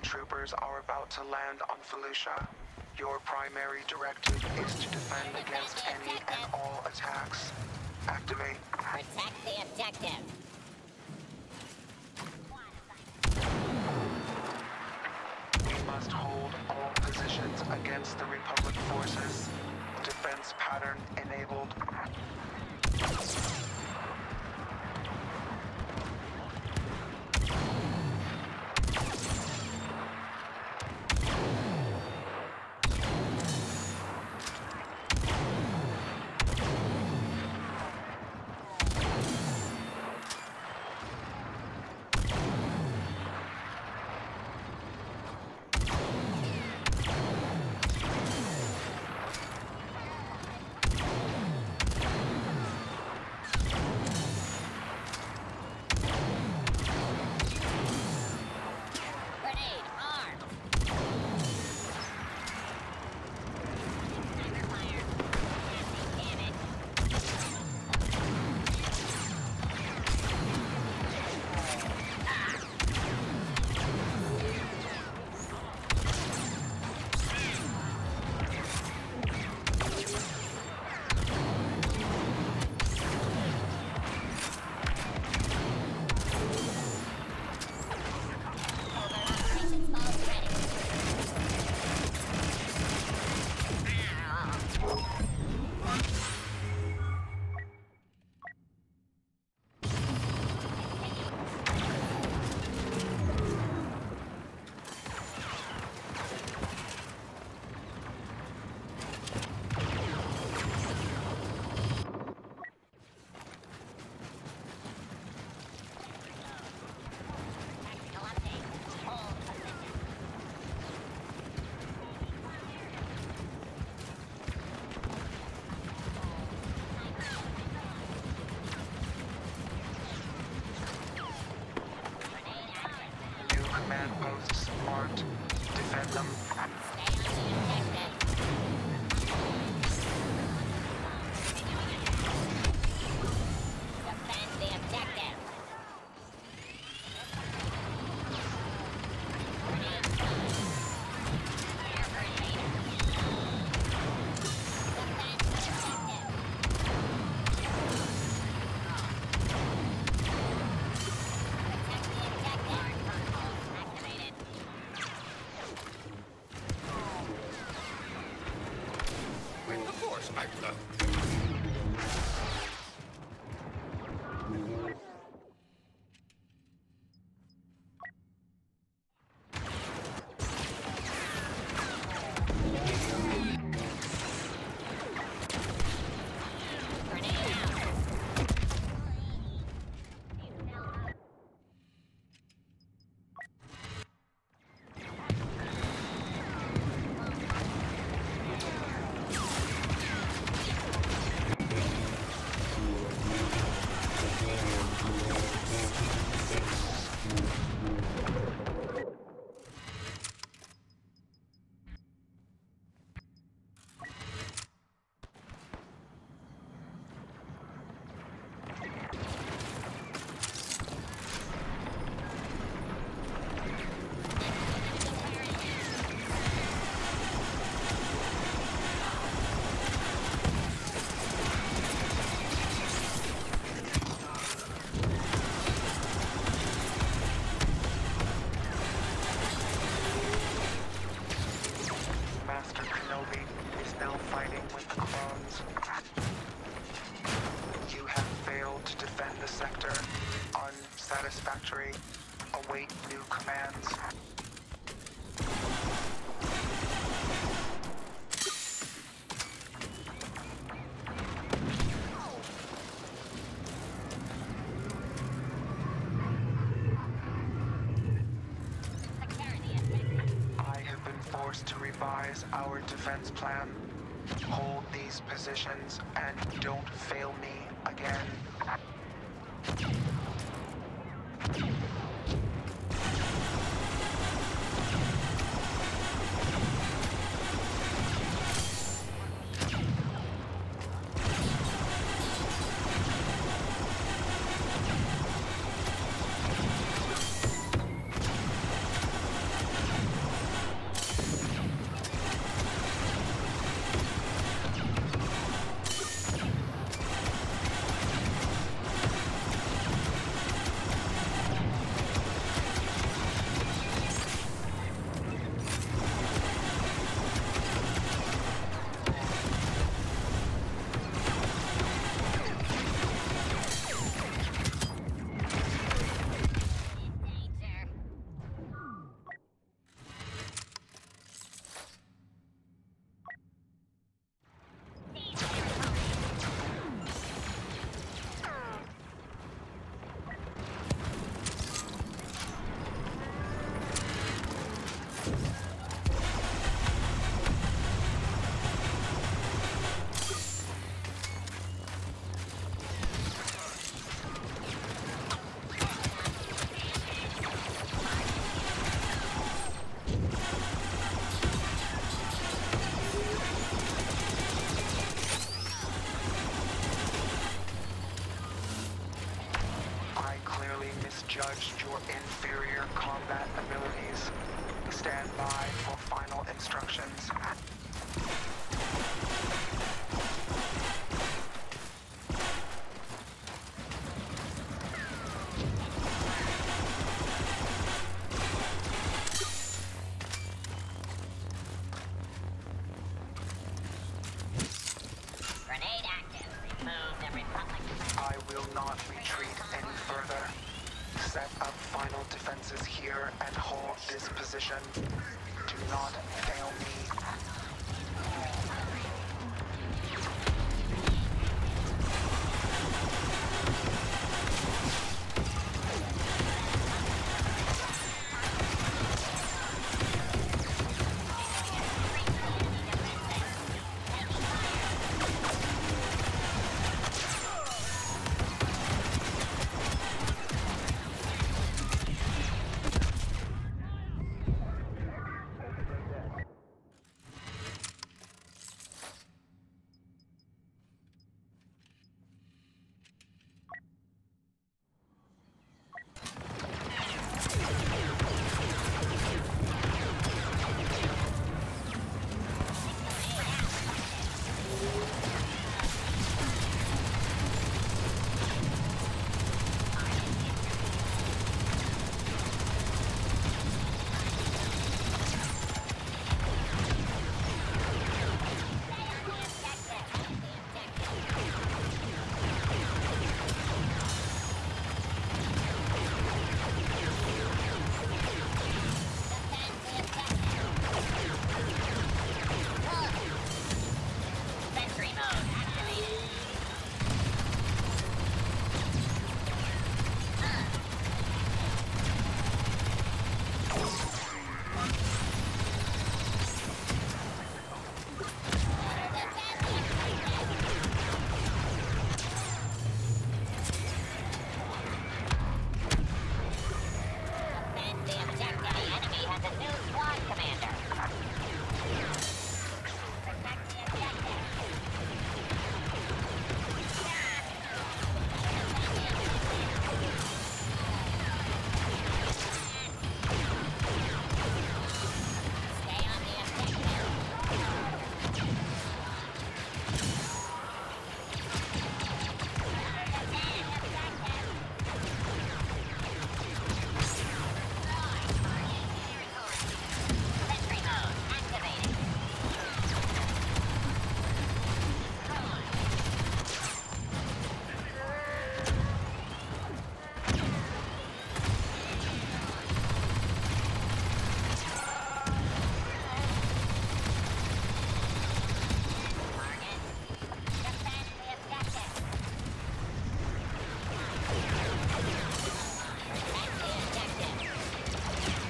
troopers are about to land on Felucia. Your primary directive is to defend against any and all attacks. Activate. Protect the objective. We must hold all positions against the Republic forces. Defense pattern enabled. Command posts marked. Defend them. Defend the objective. Unsatisfactory. Await new commands. I have been forced to revise our defense plan. Hold these positions and don't fail me again. combat abilities. Stand by for final instructions. Grenade active. Remove the Republic. I will not retreat any further. Set up final defenses here and hold this position. Do not fail me. Sentry mode activated. Defend the objective. The enemy has a new squad commander. Protect the objective. Stay on the objective. Sentry mode activated. Target. Defend the objective. Protect the objective.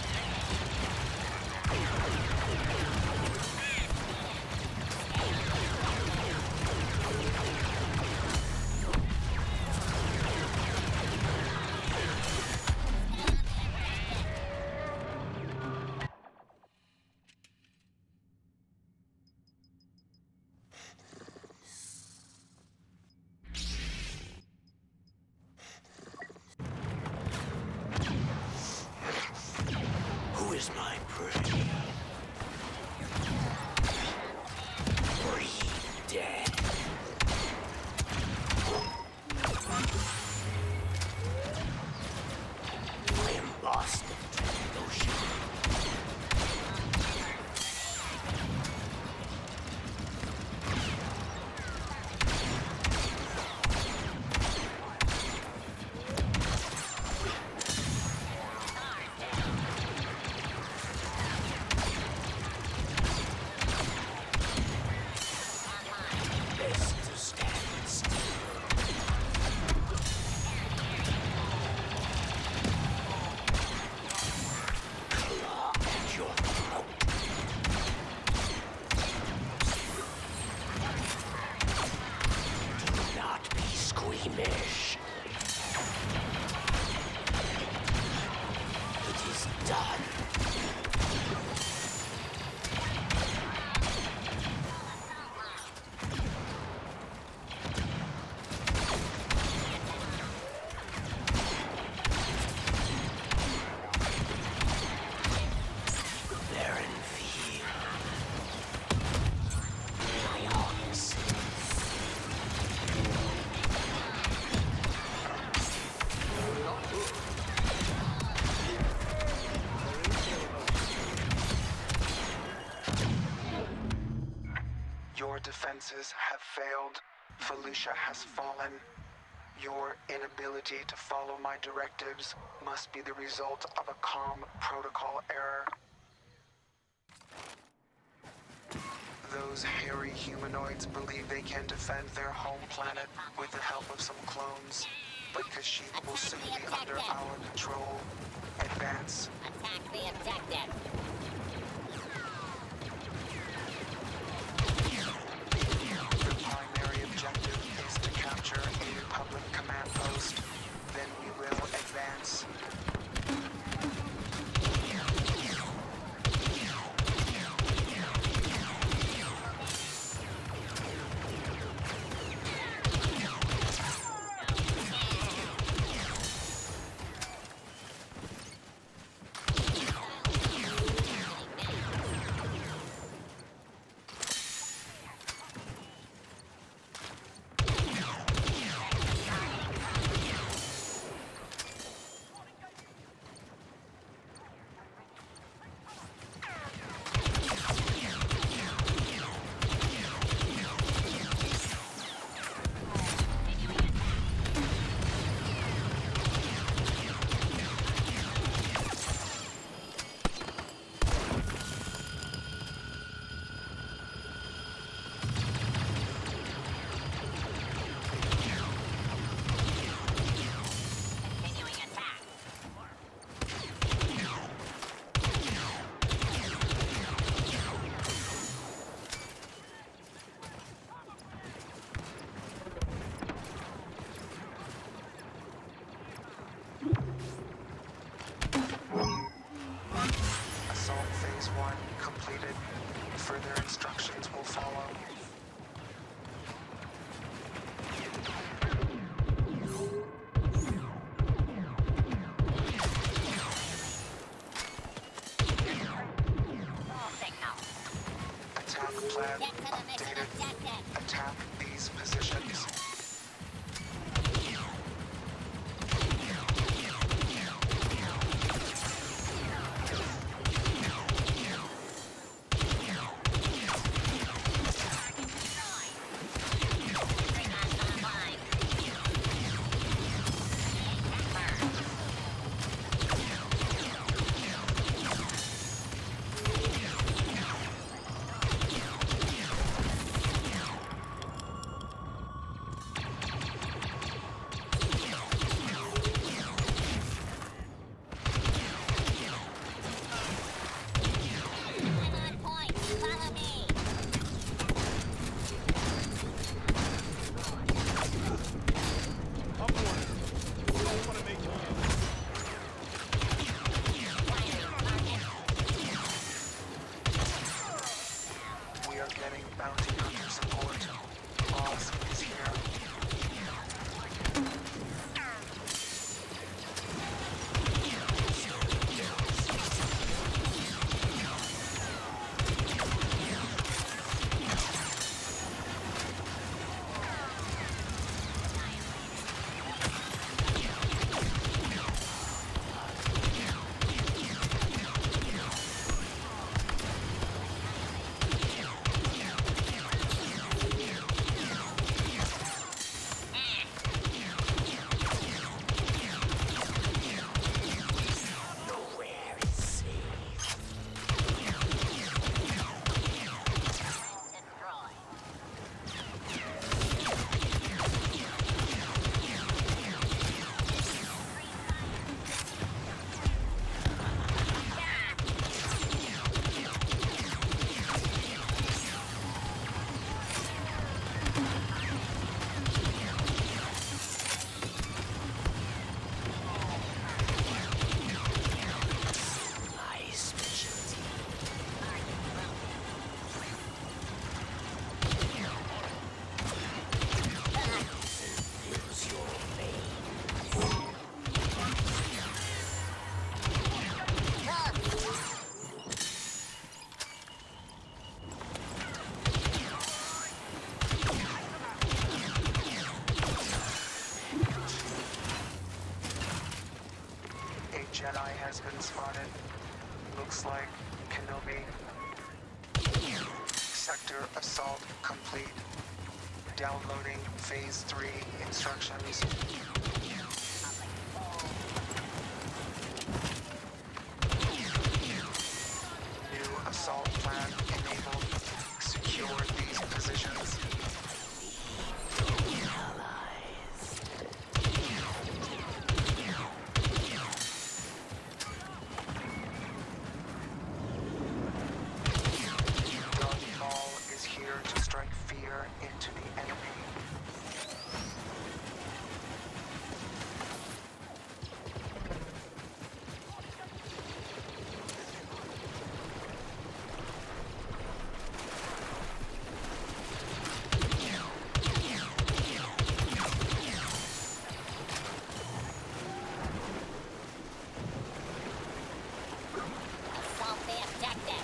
Who is my prey? Breathe dead. I am Boston, Ocean. Best to stand still. Claw at your throat. Do not be squeamish. It is done. failed. Felicia has fallen. Your inability to follow my directives must be the result of a calm protocol error. Those hairy humanoids believe they can defend their home planet with the help of some clones. But Kashyyyk will soon be under our control. Advance. Attack the objective. The primary objective is to capture a Republic command post. Then we will advance. Assault Phase 1 completed. Further instructions will follow. Full signal. Attack plan Get to the mission updated. objective. Attack these positions. I'm on point. Follow me. I'm warning you. You don't want to make it. We are getting bounty hunter support. Boss is here. Nowhere is safe. Destroy. My specialty. Use your veins. A Jedi has been spotted. Looks like Kenobi. Sector assault complete. Downloading Phase 3 instructions. New assault plan enabled. Secure these positions. Darth Maul is here to strike fear into the enemy. Assault the objective.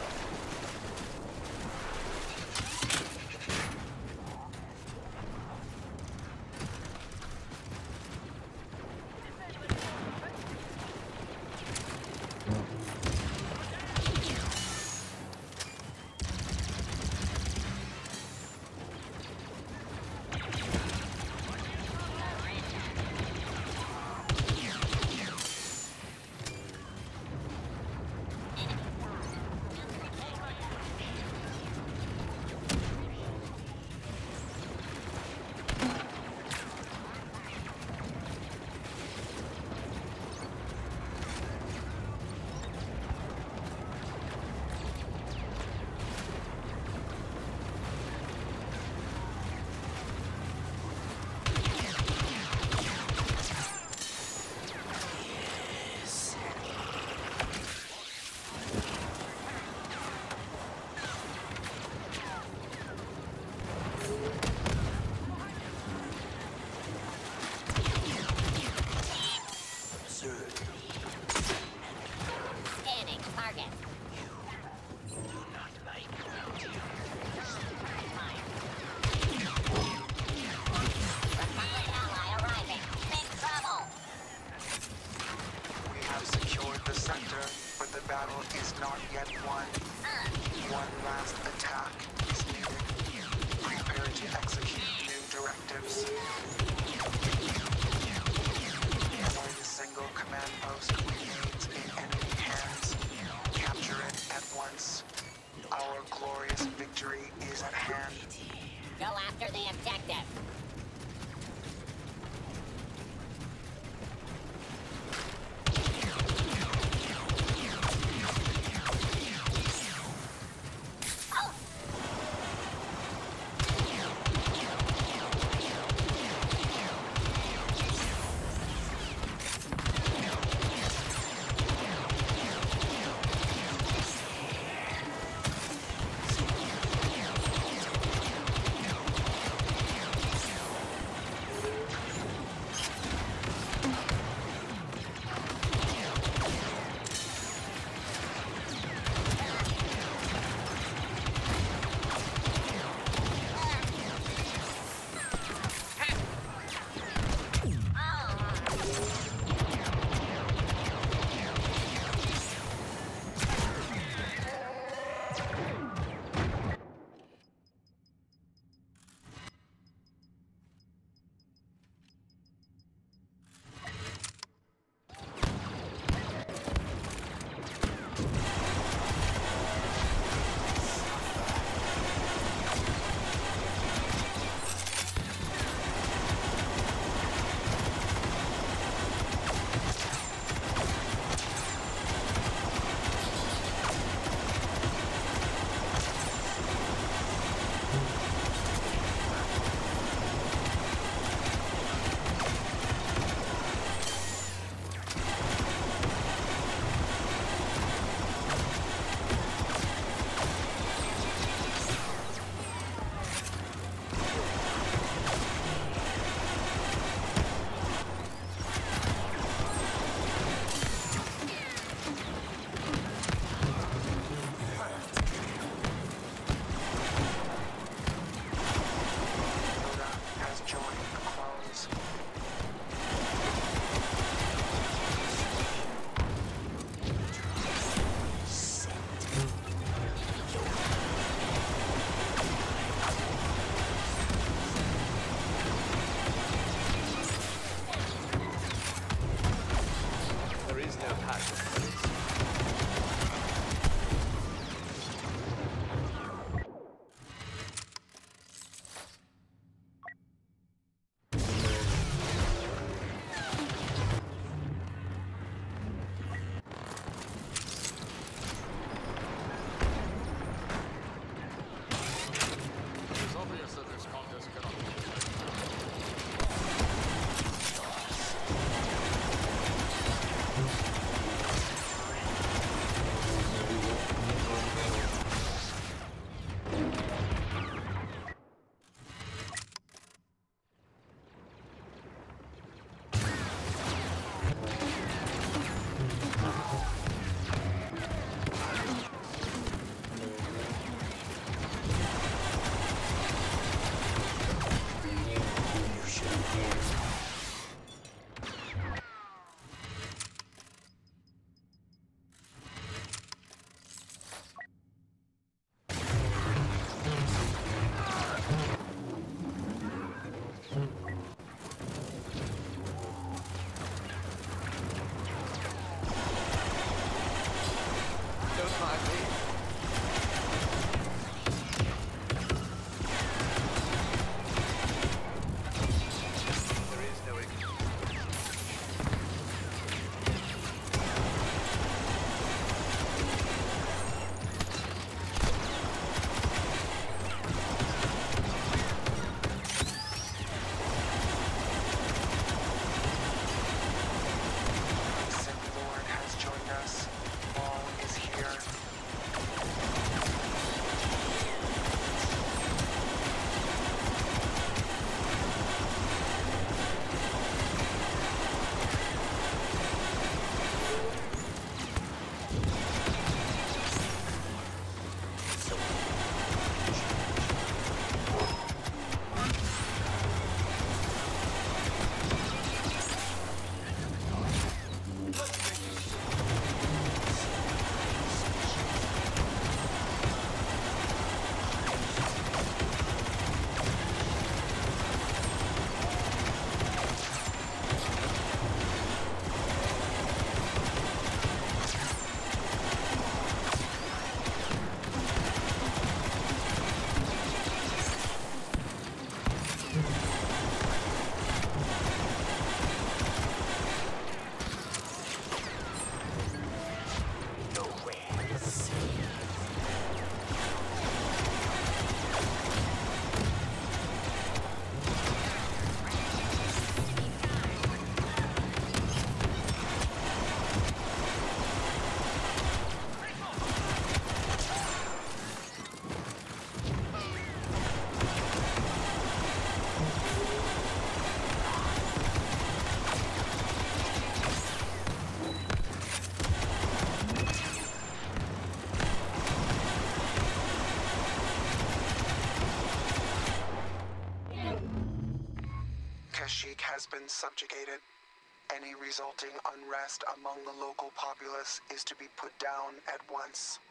Scanning target. Republic ally arriving. Big trouble. We have secured the sector, but the battle is not yet won. One last attack is needed. Prepare to execute new directives. One single command post remains in enemy hands. Capture it at once. Our glorious victory is at hand. Go after the objective. Kashyyyk has been subjugated. Any resulting unrest among the local populace is to be put down at once.